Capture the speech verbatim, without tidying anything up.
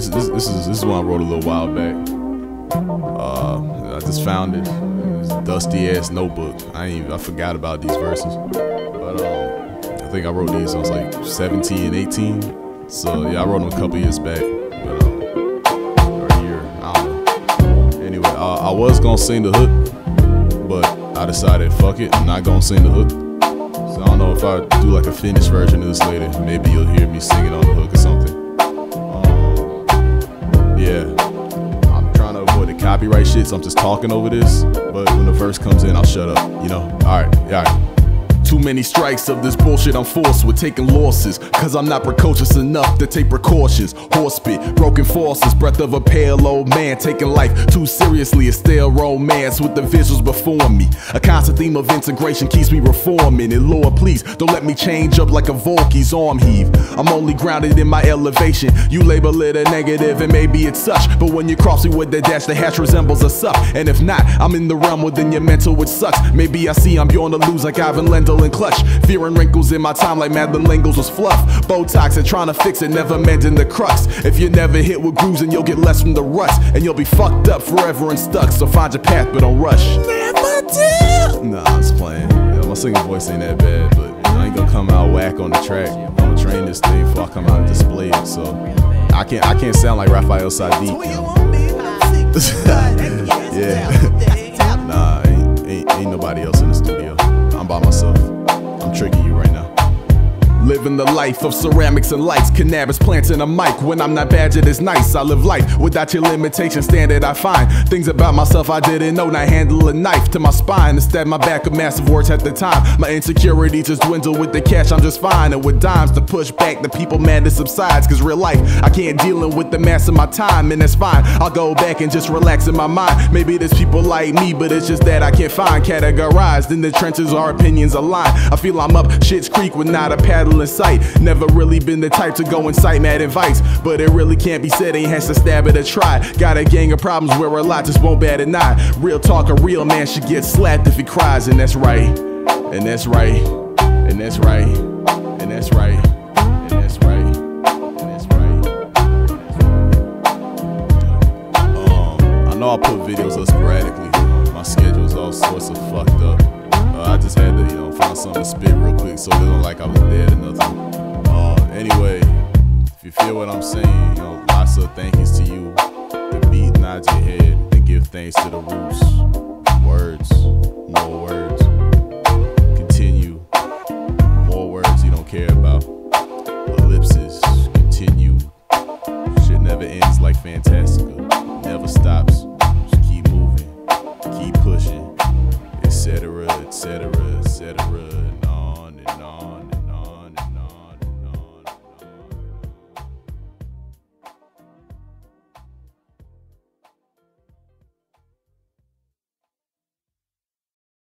this this is this is one I wrote a little while back. Uh, I just found it. It's a dusty ass notebook. I ain't even, I forgot about these verses, but um, I think I wrote these. I was like seventeen, eighteen. So yeah, I wrote them a couple years back, but um, or a year. I don't know. Anyway, uh, I was gonna sing the hook, but I decided fuck it, I'm not gonna sing the hook. So I don't know if I do like a finished version of this later. Maybe you'll hear me singing on the hook or something. Um, yeah, I'm trying to avoid the copyright shit, so I'm just talking over this. But when the verse comes in, I'll shut up, you know? Alright, alright. Too many strikes of this bullshit I'm forced with taking losses, cause I'm not precocious enough to take precautions. Horse spit, broken forces, breath of a pale old man, taking life too seriously, a stale romance with the visuals before me. A constant theme of integration keeps me reforming. And Lord, please don't let me change up like a Volky's arm heave. I'm only grounded in my elevation. You label it a negative and maybe it's such, but when you cross me with the dash, the hatch resembles a suck. And if not, I'm in the realm within your mental, which sucks. Maybe I see I'm beyond to lose like Ivan Lendl and Clutch. Fear and wrinkles in my time like Madeline Langles was fluff. Botox and trying to fix it, never mending the crux. If you never hit with grooves, and you'll get less from the rust, and you'll be fucked up forever and stuck. So find your path, but don't rush. Never do. Nah, I'm just playing. Yeah, my singing voice ain't that bad, but I ain't gonna come out whack on the track. I'm gonna train this thing before I come out and display it. So I can't, I can't sound like Raphael Sadiq. You know? Yeah. Nah, ain't, ain't, ain't nobody else in the studio. I'm by myself. I'm tricking you right now. Living the life of ceramics and lights, cannabis plants and a mic. When I'm not badgered, it's nice. I live life without your limitation standard. I find things about myself I didn't know. Now handle a knife to my spine instead my back of massive words at the time. My insecurities just dwindle with the cash. I'm just fine, and with dimes to push back the people madness subsides. Cause real life I can't dealing with the mass of my time, and that's fine. I'll go back and just relax in my mind. Maybe there's people like me, but it's just that I can't find categorized in the trenches. Our opinions align. I feel I'm up Shit's Creek with not a paddle in sight. Never really been the type to go and cite mad advice, but it really can't be said, ain't has to stab it or try. Got a gang of problems where a lot just won't bat an eye. Real talk, a real man should get slapped if he cries, and that's right, and that's right, and that's right, and that's right, and that's right, and that's right. Um, I know I put videos up sporadically. My schedule's all sorts of fucked up. Uh, I just had to, you know, find something to spit real quick so it looked like I was dead or nothing. Uh, anyway, if you feel what I'm saying, you know, lots of thank yous to you. The beat nods your head and give thanks to the roots. Words, more words. Continue. More words you don't care about. Ellipses, continue. Shit never ends like Fantastica. Never stops. Just keep moving, keep pushing, et cetera, et cetera.